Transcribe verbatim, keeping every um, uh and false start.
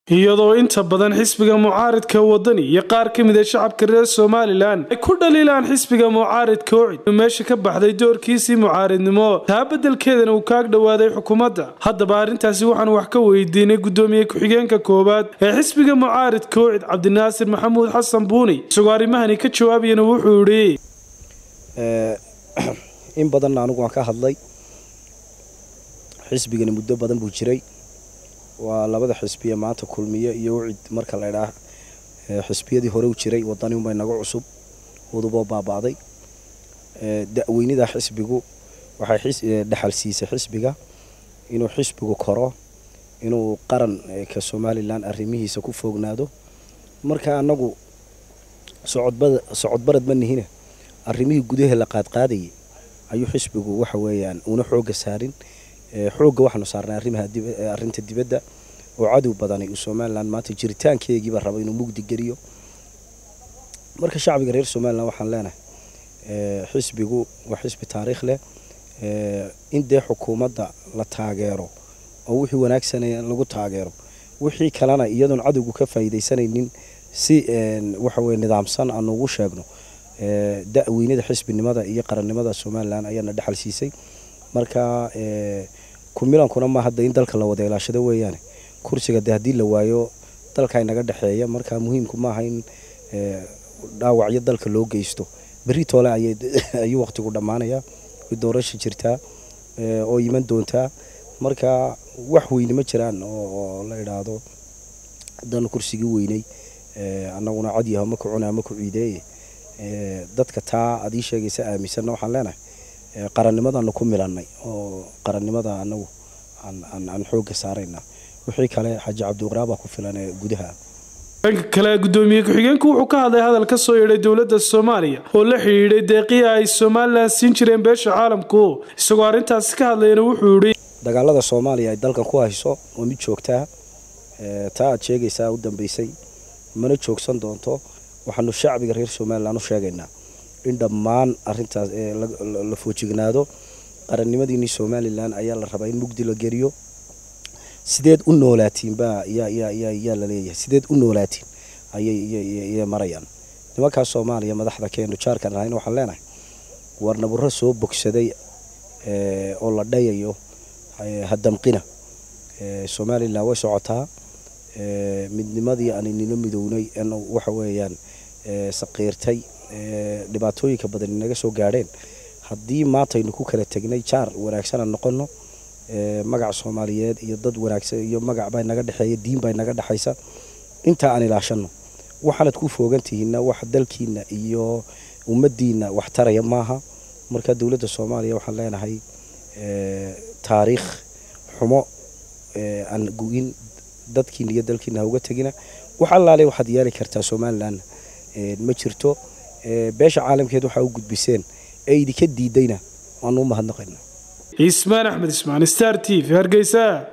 iyadoo inta badan xisbiga mucaaridka wadani iyo qaar ka mid ah shacabka reer Soomaaliland ay ku dhaliilaan xisbiga mucaaridka oo cid meesha ka baxday doorkiisii mucaaridnimo taa bedelkeedana uu kaag dhawaaday xukuumadda haddaba arintaasi waxaan wax ka weydiinay gudoomiye ku-xigeenka koobaad ee xisbiga mucaaridka oo cid Cabdinaasir Maxamuud Xasan Buuni isagoo arimahani ka jawaabayna wuxuu yiri ee in badan anigu waan ka hadlay xisbigani muddo badan buu jiray waa labada xisbiye maanta kulmiye iyo cid marka la ilaa xisbiyadii hore u jiray wadani uma inaga cusub waduba baabaaday ee da'weynida xisbigu waxay dhaxal siisay xisbiga inuu xisbigu koro inuu qaran ka Soomaaliland arrimihiisa ku foognaado marka anagu socodbada socodbarad manihina arrimihii gudaha la qaad qaaday ayuu xisbigu waxa weeyaan una xooga saarin xooga waxaanu saarnaa arrimaha arrinta dibadda oo cadow badan ay Soomaaliland maanta jiritaankeegiiba rabo inuu mugdi geliyo marka shacbiga reer Soomaaliland waxaan leenahay ee xisbigu waa xisbi taariikh leh ee inta xukuumadda la taageero oo wixii wanaagsan lagu taageero wixii kalena iyadoon cadowgu ka faa'iideysanaynin si waxa weey nidaamsan aan ugu sheegno ee da'weynida xisbinimada iyo qarannimada Soomaaliland ayaana dhaxal siisay marka ee kumilan kuna ma hadda in dalka la wada ilaashado weeyaan kursiga hadii la waayo dalka inaga dhaxeeya marka muhiimku ma aha in ee dhaawacyo dalka loo geysto bari toole ay ay waqtigu dhamaanaya doorasho jirta ee oo yiman doonta marka wax weyn ma jiraan oo la yiraahdo dan kursiga weynay ee anaguna cad yahay ma ku cunaa ma ku ciideey ee dadka taa adii sheegaysa aaminsan waxaan leenahay qarannimadana ku milanay oo qarannimada anagu aan aan xooga saarayna wixii kale Xaji Cabdulqaraab ku filan ee gudaha kala gudoomiye ku-xigeenku wuxuu ka hadlay hadal ka soo yeeray dawladda Soomaaliya oo la xiriiray deeqiya ay Soomaaliland siin jireen beesha caalamku isagoo arintaas ka hadlayna wuxuu yiri dagaalada Soomaaliya ay dalkan ku hayso oo mid joogta ee taa sheegaysa u dambeysay mana joogsan doonto waxaanu shacbiga reer Soomaaliland u sheegaynaa in dhammaan arintaas ee la foojignaado qarannimadii Soomaaliland ayaa la rabaa in mugdi la geliyo sideed u noolaatiin ba ya ya ya ya la leeyahay sideed u noolaatiin ayay marayaan nimanka Soomaaliya madaxda keenu jaarkan raayna waxaan leenahay warna burro soo bogsaday ee oo la dhayayo hadamqina ee Soomaaliland way socotaa ee midnimadii aan inina midownay in waxa weeyaan ee saqiirtay ee dhibaatooyinka badan inaga soo gaareen hadii maanta aynu ku kala tagnay jaar wanaagsan noqono ee magac Soomaaliyeed iyo dad wanaagsan iyo magac bay naga dhaxeeyay diin bay naga dhaxaysa inta aan ilaashano waxaad ku foogantihiina wax dalkiina iyo ummadiina wax taraya maaha marka dawladda Soomaaliya waxaan leenahay ee taariikh xumo ee aan go'in dadkiina iyo dalkiina uga tagina waxa la leeyahay waxaad yeeli kartaa Soomaaliland ee ma jirto ee beesha caalamkeed waxa uu gudbiseen ay idinka diidayna aan u mahadnaqayna Ismaan Axmed Ismaan Star T V Hargeysa.